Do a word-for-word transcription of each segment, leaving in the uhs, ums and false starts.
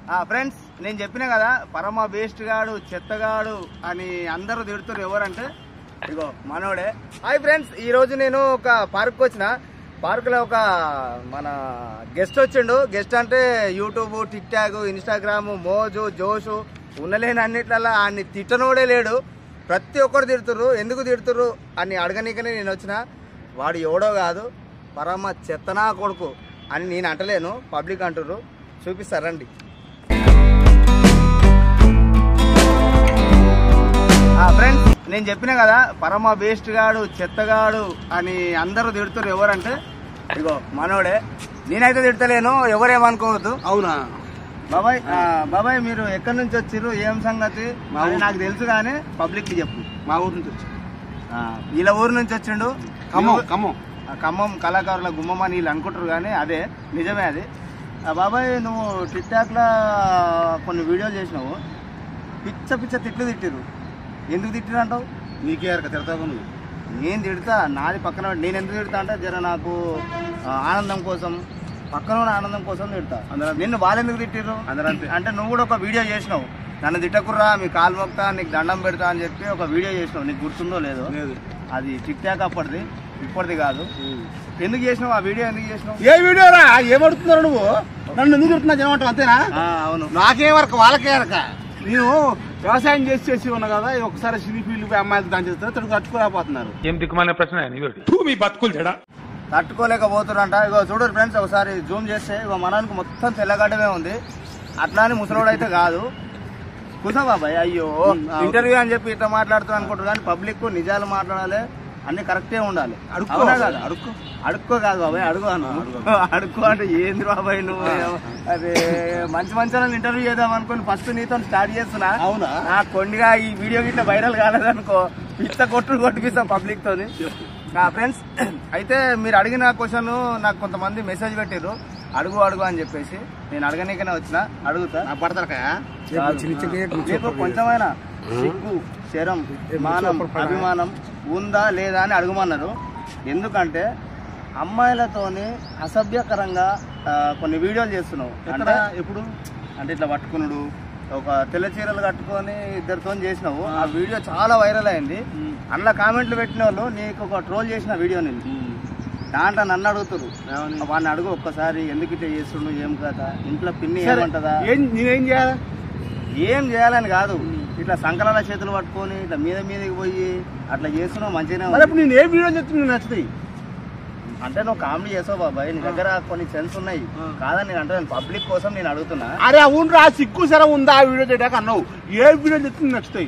Friends నేను చెప్పినా కదా పరమ వేస్ట్ గాడు చెత్తగాడు అని అందరూ తిడుతున్నారు. ఎవరంటే ఇగో మనోడే. హాయ్ ఫ్రెండ్స్, ఈ రోజు నేను ఒక పార్క్ వచ్చిన. పార్క్ లో ఒక మన గెస్ట్ వచ్చిండు. గెస్ట్ అంటే యూట్యూబ్, టిక్ టాక్, ఇన్స్టాగ్రామ్, మోజు, జోషు ఉన్నలేని అన్నిట్లల్లో ఆయన్ని తిట్టనోడే లేడు. ప్రతి ఒక్కరు తిడుతుర్రు. ఎందుకు తిడుతుర్రు అని అడగనీకనే నేను వచ్చిన. వాడు ఎవడో కాదు, పరమ చెత్తనా కొడుకు అని నేను అంటలేను, పబ్లిక్ అంటుర్రు. చూపిస్తారండి. ఫ్రెండ్స్ నేను చెప్పినా కదా పరమ వేస్ట్ గాడు చెత్తగాడు అని అందరూ తిడుతుర్రు. ఎవరంటే ఇగో మనోడే. నేనైతే తిడతలేను, ఎవరేమనుకోవద్దు. అవునా బాబాయ్? బాబాయ్ మీరు ఎక్కడి నుంచి వచ్చిర్రు, ఏం సంగతి నాకు తెలుసు కానీ పబ్లిక్ కి చెప్పు. మా ఊరు నుంచి వచ్చి వీళ్ళ ఊరు నుంచి వచ్చిండు. ఖమ్మం ఖమ్మం ఖమ్మం కళాకారుల గుమ్మం అని వీళ్ళు అనుకుంటారు కానీ అదే నిజమే అది. బాబాయ్ నువ్వు టిక్ టాక్ లో కొన్ని వీడియోలు చేసినావు, పిచ్చ పిచ్చ తిట్లు తిట్టిరు. ఎందుకు తిట్టిరు అంటావు? నీకే తిడతావు నువ్వు. నేను తిడతా, నాది పక్కన. నేను ఎందుకు తిడతా అంటే జర నాకు ఆనందం కోసం, పక్కన ఆనందం కోసం తిడతా. నిన్ను వాళ్ళు ఎందుకు తిట్టిరు అంటే నువ్వు కూడా ఒక వీడియో చేసినావు, నన్ను తిట్టకుర్రా మీ కాలు మొక్తా నీకు దండం పెడతా అని చెప్పి ఒక వీడియో చేసినావు. నీకు గుర్తుందో లేదో? అది టిక్ టాక్ అప్పటిది, ఇప్పటిది కాదు. ఎందుకు చేసినావు ఆ వీడియో? ఎందుకు చేసినావు? ఏ వీడియో రా? ఏమడుతున్నారు నువ్వు? నన్ను ఎందుకు తిడుతున్నా జనమంటావు అంతేనా? అవును. నాకే వరకు వాళ్ళకే వరక. నేను వ్యవసాయం చేసి చేసి ఉన్నా కదా, ఒకసారి సినీ ఫీల్డ్ అమ్మాయిలు దాని చేస్తారు, తను తట్టుకోలేకపోతున్నారు. ఏం దిక్కుమాలిన ప్రశ్న మీ బతుకులు చెడా తట్టుకోలేకపోతున్నారంట. ఇగో చూడరు ఫ్రెండ్స్, ఒకసారి జూమ్ చేస్తే ఇగో మనానికి మొత్తం తెల్లగడ్డమే ఉంది. అట్లా అని ముసలోడు అయితే కాదు. కుసా బాబాయ్ అయ్యో ఇంటర్వ్యూ అని చెప్పి ఇట్లా మాట్లాడుతూ అనుకుంటారు కానీ పబ్లిక్ నిజాలు మాట్లాడాలి, అన్ని కరెక్టే ఉండాలి. అడుక్కో అడుక్కో అడుక్కో కాదు బాబాయ్, అడుగు అను. అడుక్కో అంటే ఏంది బాబాయ్ నువ్వు? అదే మంచి మంచి ఇంటర్వ్యూ చేద్దాం అనుకుని ఫస్ట్ నీతో స్టార్ట్ చేస్తున్నా. అవునా? నాకు కొండిగా ఈ వీడియో గిట్లా వైరల్ కాలేదనుకో, పిచ్చ కొట్టుడు కొట్టిపిస్తాం పబ్లిక్ తోని. ఫ్రెండ్స్ అయితే మీరు అడిగిన క్వశ్చన్ నాకు కొంతమంది మెసేజ్ పెట్టారు, అడుగు అడుగు అని చెప్పేసి. నేను అడగనీకనే వచ్చిన, అడుగుతా. మీకు కొంచెమైనా సిగ్గు, శరం, మానం, అభిమానం ఉందా లేదా అని అడుగుమన్నారు. ఎందుకంటే అమ్మాయిలతోని అసభ్యకరంగా కొన్ని వీడియోలు చేస్తున్నావు. అంటే ఎప్పుడు అంటే ఇట్లా పట్టుకున్నాడు, ఒక తెల్ల చీరలు కట్టుకొని ఇద్దరితో చేసినావు. ఆ వీడియో చాలా వైరల్ అయింది. అందులో కామెంట్లు పెట్టిన వాళ్ళు నీకు ఒక ట్రోల్ చేసిన వీడియో నేను దాంట్లో నన్ను అడుగుతారు. వాడిని అడుగు ఒక్కసారి, ఎందుకు ఇట్లా చేస్తుండు, ఏం కదా, ఇంట్లో పిన్ని ఏమంటదా, నేనేం చేయాలి? ఏం చేయాలని కాదు, ఇట్లా సంకలాల చేతులు పట్టుకొని ఇట్లా మీద మీదకి పోయి అట్లా చేస్తున్నావు మంచిగానే. నేను ఏ వీడియో చెప్తున్నా నచ్చుతాయి అంటే నువ్వు కామెడీ చేసావు బాబాయ్, నీ దగ్గర కొన్ని సెన్స్ ఉన్నాయి కాదని నేను అంటే పబ్లిక్ కోసం నేను అడుగుతున్నా. అరే అవును రా, సిగ్గు సరే ఉందా ఆ వీడియో చేయడానికి అన్నావు. ఏ వీడియో చెప్తే నచ్చుతాయి?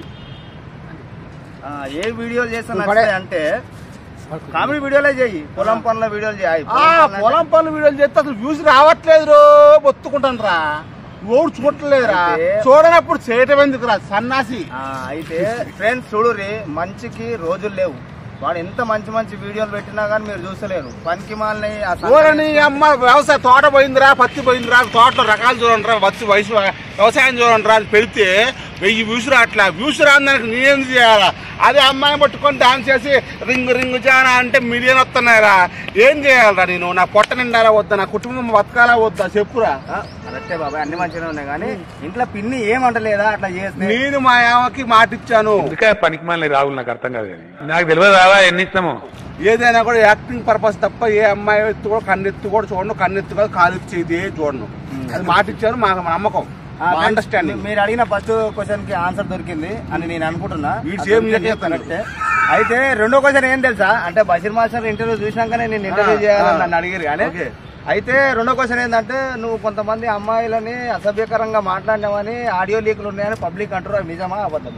ఏ వీడియోలు చేస్తా అంటే కామెడీ వీడియోలే చేయి, పొలం పనుల వీడియోలు చేయి. పొలం పనుల వీడియోలు చేస్తే అసలు వ్యూస్ రావట్లేదు, బొత్తుకుంటాను రా. ఓడు చూడలేదురా, చూడనప్పుడు చేయటం ఎందుకు రా సన్నాసి. అయితే ఫ్రెండ్స్ చూడుర్రి, మంచికి రోజులు లేవు. వాడు ఎంత మంచి మంచి వీడియోలు పెట్టినా కానీ మీరు చూస్తలేరు. పనికి మాలని చూడని అమ్మ వ్యవసాయ తోట పోయిందిరా, పత్తి పోయిందిరా, తోటలో రకాలు చూడండి రా, వచ్చి వయసు వ్యవసాయం చూడండి రా అని పెడితే వెయ్యి వ్యూస్ రాట్లా. వ్యూస్ రాదానికి నేనేం చేయాలా? అదే అమ్మాయిని పట్టుకొని డాన్స్ చేసి రింగ్ రింగ్ జానా అంటే మిలియన్ వస్తున్నాయిరా. ఏం చేయాలరా నేను? నా పొట్ట నిండాలా వద్దా, నా కుటుంబం బతకాలా వద్దా చెప్పురా. కరెక్టే బాబాయ్, అన్ని మంచిగా ఉన్నాయి కానీ ఇంట్లో పిన్ని ఏమంటలేదా అట్లా చేస్తే? నేను మా ఆమెకి మాట ఇచ్చాను. పనికి మాలని రాహుల్ నాకు అర్థం కాదు, నాకు తెలియదు రావా ఎన్ని ఇస్తాము. ఏదైనా కూడా యాక్టింగ్ పర్పస్ తప్ప ఏ అమ్మాయి ఎత్తు కూడా కన్నెత్తు కూడా చూడను, కన్నెత్తు కాదు కాలు చేదే చూడను. అది మాట ఇచ్చాను, మాకు నమ్మకం, అండర్స్టాండింగ్. మీరు అడిగిన ఫస్ట్ క్వశ్చన్ కి ఆన్సర్ దొరికింది అని నేను అనుకుంటున్నా. కరెక్టే. అయితే రెండో క్వశ్చన్ ఏం తెలుసా అంటే బషీర్ మాస్టర్ ఇంటర్వ్యూ చూసినాకనే నేను ఇంటర్వ్యూ చేయాలని నన్ను అడిగారు కానీ. అయితే రెండో క్వశ్చన్ ఏంటంటే నువ్వు కొంతమంది అమ్మాయిలని అసభ్యకరంగా మాట్లాడినావని ఆడియో లీకులు ఉన్నాయని పబ్లిక్ అంటారు, నిజమా అబద్ధం?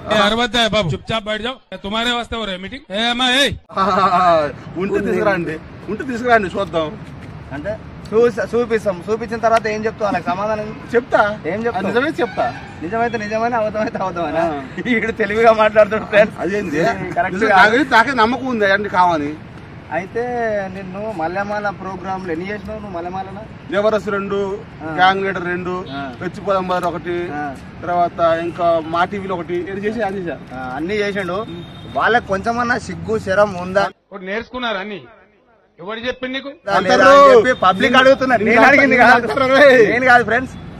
ఉంటే తీసుకురండి, ఉంటే తీసుకురండి చూద్దాం. అంటే చూపిస్తాం, చూపించిన తర్వాత ఏం చెప్తావు వాళ్ళకి సమాధానం? చెప్తా. ఏం చెప్తా? నిజమే చెప్తా. నిజమైతే నిజమని, అబద్ధమైతే అబద్ధమని. వీడు తెలివిగా మాట్లాడుతాడు ఫ్రెండ్స్. అదేంటి నాకే నమ్మకం ఉంది అండి కావాలి. అయితే నిన్ను మల్లెమాల ప్రోగ్రామ్ లో ఎన్ని చేసినావు నువ్వు? మల్లెమాల దేవరస్ రెండు, గ్యాంగ్ లీడర్ రెండు, వెచ్చిపోదంబర్ ఒకటి, తర్వాత ఇంకా మా టీవీలో ఒకటి చేసి అన్ని చేసిండు. వాళ్ళకి కొంచెమన్నా సిగ్గు శరం ఉందా? నేర్చుకున్నారు అన్ని. ఎవరు చెప్పింది నీకు? పబ్లిక్ అడుగుతున్నారు, నేను అడిగింది కాదు. నేను కాదు ఫ్రెండ్స్,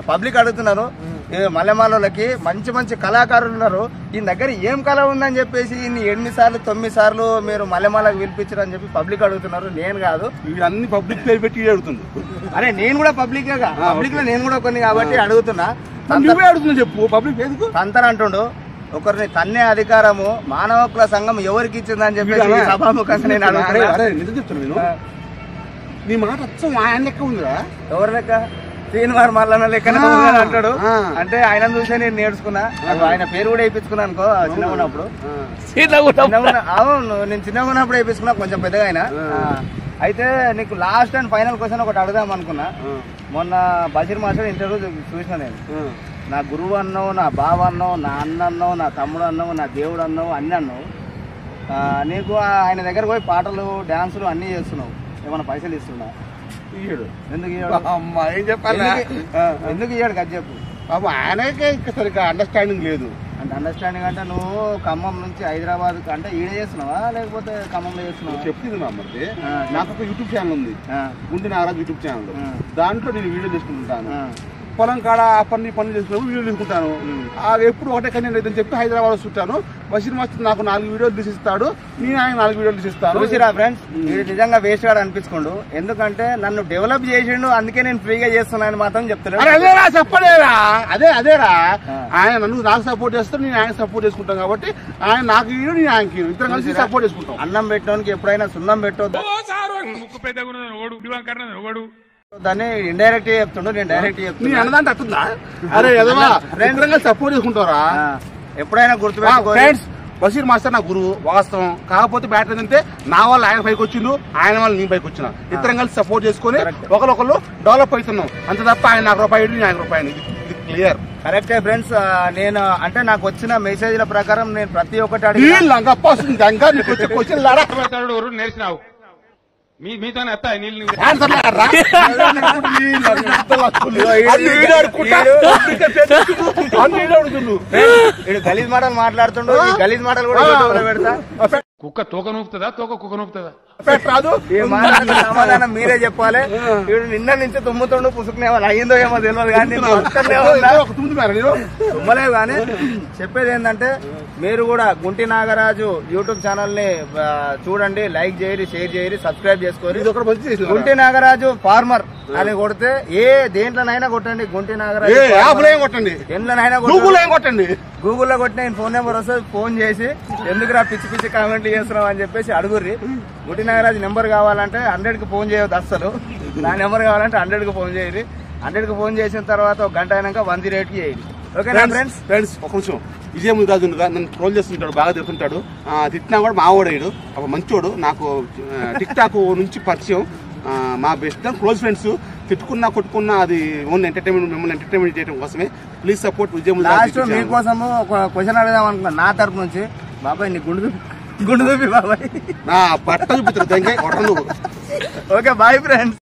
పబ్లిక్ అడుగుతున్నారు మల్లెమాలకి మంచి మంచి కళాకారులు ఉన్నారు ఈ దగ్గర ఏం కళ ఉందని చెప్పేసి ఇన్ని ఎనిమిది సార్లు తొమ్మిది సార్లు మీరు మల్లెమాలకు పిలిపించారు అని చెప్పి పబ్లిక్ అడుగుతున్నారు నేను కాదు అన్ని పబ్లిక్ పేరు పెట్టి అడుగుతుంది అరే నేను కూడా పబ్లిక్ పబ్లిక్ లో నేను కూడా కొన్ని కాబట్టి అడుగుతున్నా నువ్వే అడుగుతున్నా చెప్పు పబ్లిక్ ఎందుకు తంతన అంటుండు ఒకరిని తన్నే అధికారము మానవ హక్కుల సంఘం ఎవరికి ఇచ్చిందని చెప్పేసి సభాముఖంగా నేను అడుగుతున్నా నిజం చెప్తున్నా నేను నీ మాట అచ్చం ఆయన లెక్క ఉందిరా ఎవరి లెక్క శ్రీనివార్ మల్లన్న లెక్కనే అంటాడు అంటే ఆయన చూసే నేను నేర్చుకున్నా ఆయన పేరు కూడా వేయించుకున్నా అనుకో చిన్నగా ఉన్నప్పుడు అవును నేను చిన్నగా ఉన్నప్పుడు వేయించుకున్నా కొంచెం పెద్దగా అయినా అయితే నీకు లాస్ట్ అండ్ ఫైనల్ క్వశ్చన్ ఒకటి అడుగుదాం అనుకున్నా మొన్న బషీర్ మాస్టర్ ఇంటర్వ్యూ చూసిన నేను నా గురువు అన్నావు నా బావ అన్నావు నా అన్న అన్నావు నా తమ్ముడు అన్నావు నా దేవుడు అన్నావు అన్ని అన్నావు నీకు ఆయన దగ్గర పోయి పాటలు డాన్సులు అన్ని చేస్తున్నావు ఏమన్నా పైసలు ఇస్తున్నావు ఇయ్యాడు ఎందుకు అమ్మా ఏం చెప్పాలి ఎందుకు ఇయ్యాడు కదా చెప్పు బాబు ఆయనకే ఇంకా సరిగ్గా అండర్స్టాండింగ్ లేదు అంటే అండర్స్టాండింగ్ అంటే నువ్వు ఖమ్మం నుంచి హైదరాబాద్ అంటే ఈడ చేస్తున్నావా లేకపోతే ఖమ్మంలో చేస్తున్నావా చెప్తుంది మా అమ్మది నాకు ఒక యూట్యూబ్ ఛానల్ ఉంది గుంటి నాగరాజు యూట్యూబ్ ఛానల్ దాంట్లో నేను వీడియో చేసుకుంటాను పొలం కాడ ఆ పని పనులు చేసుకున్నప్పుడు వీడియో తీసుకుంటాను ఎప్పుడు ఒకటే కన్యా లేదని చెప్పి హైదరాబాద్ వస్తుంటాను బషీర్ మాస్టర్ నాకు నాలుగు వీడియోలు తీసిస్తాడు నేను ఆయన నాలుగు వీడియోలు తీసిస్తాను చూసిరా ఫ్రెండ్స్ వీడు నిజంగా వేస్ట్ గాడు అనిపించుకోండు ఎందుకంటే నన్ను డెవలప్ చేసిండు అందుకే నేను ఫ్రీగా చేస్తున్నాను మాత్రం చెప్తున్నాను అదేరా చెప్పలేరా అదే అదేరా ఆయన నన్ను నాకు సపోర్ట్ చేస్తాను నేను ఆయన సపోర్ట్ చేసుకుంటాను కాబట్టి ఆయన నాకు వీడు నేను ఆయనకి ఇద్దరు కలిసి సపోర్ట్ చేసుకుంటాం అన్నం పెట్టడానికి ఎప్పుడైనా సున్నం పెట్టొద్దు దాన్ని ఇండైరెక్ట్ చెప్తుండు నేను డైరెక్ట్ చెప్తున్నా అన్నదంటే అట్టుందా అరే సపోర్ట్ చేసుకుంటారా ఎప్పుడైనా గుర్తుపెట్టుకో ఫ్రెండ్స్ బషీర్ మాస్టర్ నా గురువు వాస్తవం కాకపోతే బ్యాటర్ అంటే నా వల్ల ఆయన పైకి వచ్చిండు ఆయన వల్ల నేను పైకి వచ్చిన ఇద్దరం కలిసి సపోర్ట్ చేసుకుని ఒకరొకరు డెవలప్ అవుతున్నాం అంత తప్ప ఆయన నాకు రూపాయి నేను ఆయన రూపాయలు ఇది క్లియర్ కరెక్టే ఫ్రెండ్స్ నేను అంటే నాకు వచ్చిన మెసేజ్ల ప్రకారం నేను ప్రతి ఒక్కటి అడిగి నేర్చినావు మీ మీతోనే వస్తాయి నీళ్ళు గలీజ్ మాటలు మాట్లాడుతుండు గలీజ్ మాటలు కూడా పెడతా కుక్క తోక నూపుతుందా తోక కుక్క నూపుతుందా రాదు సమాధానం మీరే చెప్పాలి వీడు నిన్న నుంచి తుమ్ముతుండు పుసుకునే వాళ్ళు అయ్యిందో ఏమో తెలియదు కానీ తుమ్మలేవు కానీ చెప్పేది ఏంటంటే మీరు కూడా గుంటి నాగరాజు యూట్యూబ్ ఛానల్ ని చూడండి లైక్ చేయరి షేర్ చేయరి సబ్స్క్రైబ్ చేసుకోరి గుంటి నాగరాజు ఫార్మర్ అని కొడితే ఏ దేంట్లోనైనా కొట్టండి గుంటి నాగరాజు కొట్టండి దేంట్లోనైనా కొట్టండి గూగుల్లో కొట్టిన ఫోన్ నెంబర్ వస్తుంది ఫోన్ చేసి ఎందుకురా పిచ్చి పిచ్చి కామెంట్లు చేస్తున్నావు అని చెప్పేసి అడుగుర్రి గుంటి నాగరాజు నెంబర్ కావాలంటే హండ్రెడ్ కి ఫోన్ చేయవద్దు అస్సలు నా నెంబర్ కావాలంటే హండ్రెడ్ కి ఫోన్ చేయరు హండ్రెడ్ కి ఫోన్ చేసిన తర్వాత ఒక గంట అయినాక వన్ జీరో ఎయిట్ కి చేయండి ఓకేనా ఫ్రెండ్స్ ఫ్రెండ్స్ ఒక నిమిషం విజయ్ రాజు నన్ను ట్రోల్ చేస్తుంటాడు బాగా తిరుగుతుంటాడు తిట్టినా కూడా మావాడాడు ఒక మంచోడు నాకు టిక్ టాక్ నుంచి పరిచయం మా బెస్ట్ క్లోజ్ ఫ్రెండ్స్ తిట్టుకున్నా కొట్టుకున్నా అది ఓన్లీ ఎంటర్టైన్మెంట్ మిమ్మల్ని ఎంటర్టైన్మెంట్ చేయడం కోసమే ప్లీజ్ సపోర్ట్ విజయ్ లాస్ట్ మీకోసము ఒక క్వశ్చన్ అడుగుదాం అనుకున్నా నా తరపు నుంచి బాబాయ్ నీ గుండు గుండు చూపి బాబాయ్ నా బట్ట చూపుతారు ఓకే బాయ్ ఫ్రెండ్స్.